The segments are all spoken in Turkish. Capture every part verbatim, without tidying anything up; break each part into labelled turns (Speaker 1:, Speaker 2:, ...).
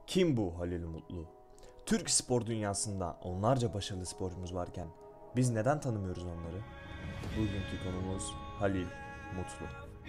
Speaker 1: Kim bu Halil Mutlu? Türk spor dünyasında onlarca başarılı sporcumuz varken biz neden tanımıyoruz onları? Bugünkü konumuz Halil Mutlu.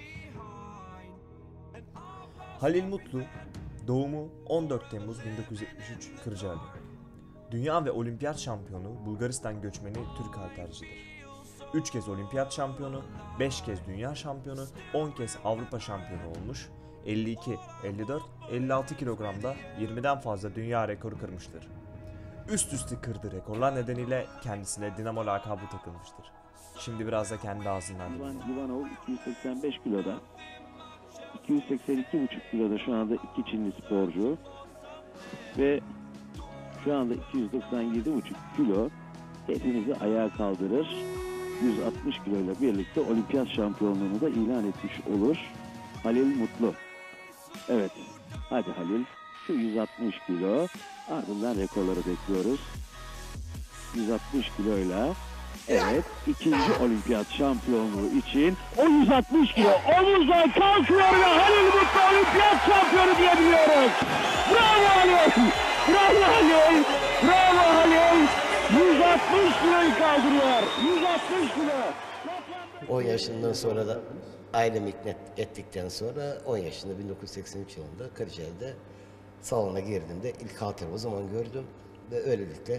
Speaker 1: Halil Mutlu, doğumu on dört Temmuz bin dokuz yüz yetmiş üç Kırcaali. Dünya ve olimpiyat şampiyonu Bulgaristan göçmeni Türk haltercidir. üç kez olimpiyat şampiyonu, beş kez dünya şampiyonu, on kez Avrupa şampiyonu olmuş, elli iki, elli dört, elli altı kilogramda yirmiden fazla dünya rekoru kırmıştır. Üst üste kırdığı rekorlar nedeniyle kendisine Dinamo lakabı takılmıştır. Şimdi biraz da kendi ağzından
Speaker 2: Ivan
Speaker 1: dinleyelim.
Speaker 2: Ivanov iki yüz seksen beş kiloda, iki yüz seksen iki buçuk kiloda şu anda iki Çinli sporcu ve şu anda iki yüz doksan yedi buçuk kilo hepimizi ayağa kaldırır. yüz altmış kilo ile birlikte olimpiyat şampiyonluğunu da ilan etmiş olur. Halil Mutlu. Evet, hadi Halil, şu yüz altmış kilo, ardından rekorları bekliyoruz. yüz altmış kiloyla, evet, ikinci olimpiyat şampiyonluğu için o yüz altmış kilo omuzdan kalkıyor ve Halil Mutlu olimpiyat şampiyonu diyebiliyoruz. Bravo Halil! Bravo Halil! Bravo Halil! yüz altmış kiloyu kaldırıyor. yüz altmış kilo.
Speaker 3: on yaşından sonra da ailemi ikna ettikten sonra on yaşında bin dokuz yüz seksen üç yılında Kırcaali'de salona girdiğimde ilk halteri o zaman gördüm ve öylelikle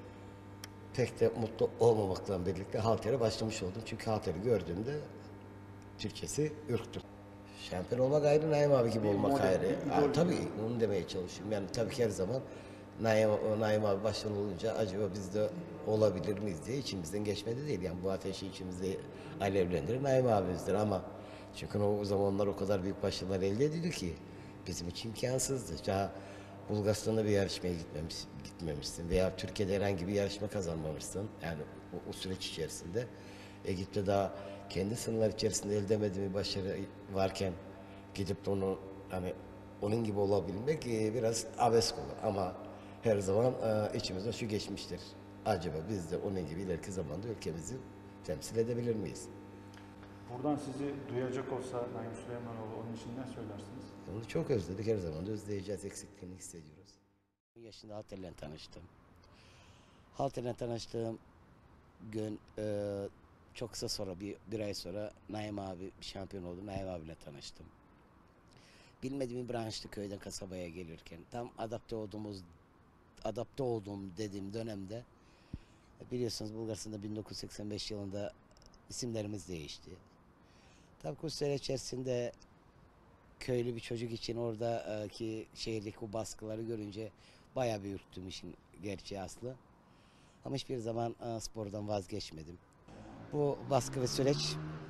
Speaker 3: pek de mutlu olmamakla birlikte haltere başlamış oldum. Çünkü halteri gördüğümde Türkçesi ürktüm. Şampiyon olmak ayrı, Naim abi gibi olmak ayrı. Aa, tabii onu demeye çalışıyorum. Yani tabii ki her zaman Naim, Naim abi başarılı olunca acaba biz de olabilir miyiz diye içimizden geçmedi değil. Yani bu ateşi içimizde alevlendirir Naim abimizdir ama çünkü o zamanlar o kadar büyük başarılar elde edildi ki bizim için imkansızdı. Daha Bulgaristan'da bir yarışmaya gitmemiş, gitmemişsin veya Türkiye'de herhangi bir yarışma kazanmamışsın. Yani o, o süreç içerisinde Egip'te daha kendi sınırlar içerisinde elde edemediği bir başarı varken gidip de onu hani onun gibi olabilmek e, biraz abesk olur ama her zaman e, içimizde şu geçmiştir. Acaba biz de onun gibi ileriki zamanda ülkemizi temsil edebilir miyiz?
Speaker 4: Buradan sizi duyacak olsa Naim Süleymanoğlu onun için ne söylersiniz?
Speaker 3: Onu çok özledik, her zaman da özleyeceğiz, eksikliğini hissediyoruz. on yaşında halterle tanıştım. Halterle tanıştığım gün e, çok kısa sonra, bir, bir ay sonra Naim abi şampiyon oldu. Naim abiyle tanıştım. Bilmediğim bir branştı köyden kasabaya gelirken. Tam adapte olduğumuz, adapte olduğum dediğim dönemde biliyorsunuz Bulgaristan'da bin dokuz yüz seksen beş yılında isimlerimiz değişti. Tabii bu süre içerisinde köylü bir çocuk için oradaki şehirdeki o baskıları görünce bayağı bir ürktüm, işin gerçeği aslı. Ama hiçbir zaman e, spordan vazgeçmedim. Bu baskı ve süreç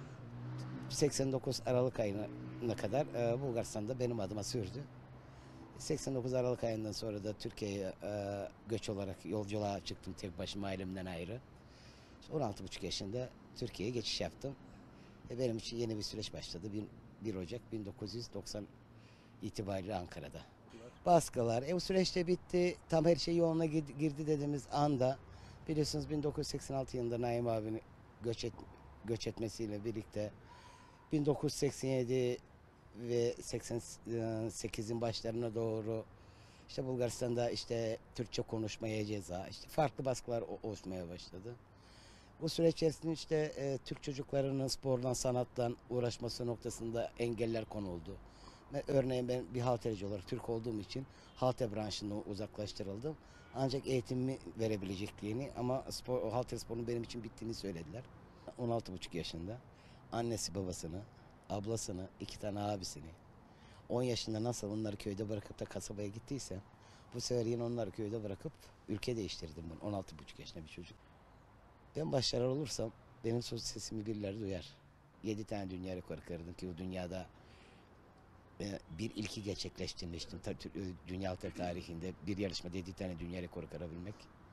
Speaker 3: seksen dokuz Aralık ayına kadar e, Bulgaristan'da benim adıma sürdü. seksen dokuz Aralık ayından sonra da Türkiye'ye e, göç olarak yolculuğa çıktım tek başıma ailemden ayrı. on altı buçuk yaşında Türkiye'ye geçiş yaptım. E, benim için yeni bir süreç başladı. bir Ocak bin dokuz yüz doksan itibariyle Ankara'da. Baskılar, e, o süreçte bitti. Tam her şey yoluna girdi dediğimiz anda biliyorsunuz bin dokuz yüz seksen altı yılında Naim abinin göç, et, göç etmesiyle birlikte bin dokuz yüz seksen yedi ve seksen sekizin başlarına doğru işte Bulgaristan'da işte Türkçe konuşmaya ceza, işte farklı baskılar oluşmaya başladı. Bu süreç içerisinde işte e, Türk çocuklarının spordan, sanattan uğraşması noktasında engeller konuldu. Örneğin ben bir halterci olarak Türk olduğum için halter branşından uzaklaştırıldım. Ancak eğitimimi verebilecekliğini ama spor, halter sporunun benim için bittiğini söylediler. on altı buçuk yaşında annesi babasını, ablasını, iki tane abisini, on yaşında nasıl onları köyde bırakıp da kasabaya gittiysem bu sefer yine onları köyde bırakıp ülke değiştirdim ben, on altı buçuk yaşında bir çocuk. Ben başarılı olursam benim söz sesimi birileri duyar. Yedi tane dünya rekoru kırdım ki o dünyada e, bir ilki gerçekleştirmiştim. Dünya halter tarihinde bir yarışmada yedi tane dünya rekoru kırabilmek.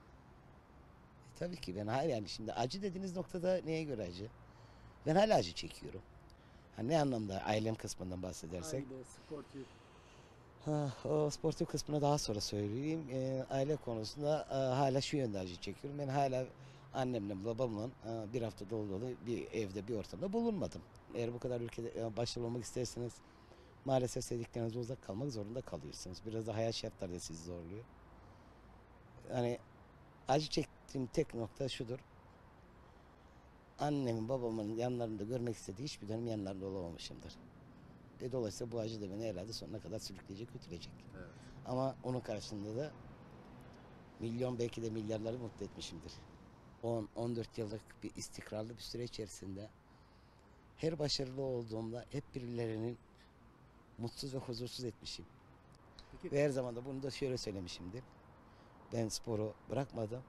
Speaker 3: E, tabii ki ben hala yani şimdi acı dediğiniz noktada neye göre acı? Ben hala acı çekiyorum. Ha, ne anlamda ailem kısmından bahsedersek?
Speaker 4: Aile, sportif.
Speaker 3: Ha, o sportif kısmına daha sonra söyleyeyim. E, aile konusunda e, hala şu yönde acı çekiyorum. Ben hala annemle babamla e, bir hafta dolu dolu bir evde bir ortamda bulunmadım. Eğer bu kadar ülkede e, başarılı olmak isterseniz maalesef sevdiklerinizden uzak kalmak zorunda kalıyorsunuz. Biraz da hayat şartları da sizi zorluyor. Yani acı çektiğim tek nokta şudur. Annemin, babamın yanlarında görmek istediği hiçbir dönem yanlarında olamamışımdır. Ve dolayısıyla bu acı da beni herhalde sonuna kadar sürükleyecek, götürecek.
Speaker 1: Evet.
Speaker 3: Ama onun karşılığında da milyon belki de milyarları mutlu etmişimdir. on on dört yıllık bir istikrarlı bir süre içerisinde her başarılı olduğumda hep birilerinin mutsuz ve huzursuz etmişim.
Speaker 1: Peki,
Speaker 3: Ve her zaman da bunu da şöyle söylemişimdir. Ben sporu bırakmadım.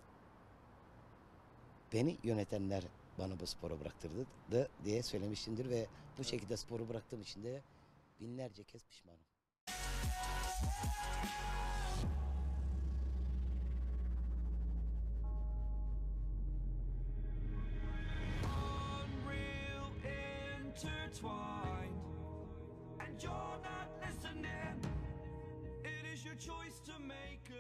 Speaker 3: Beni yönetenler bana bu sporu bıraktırdı da diye söylemişimdir ve bu şekilde sporu bıraktığım için de binlerce kez pişmanım.
Speaker 5: Unreal intertwined, and you're not listening. It is your choice to make.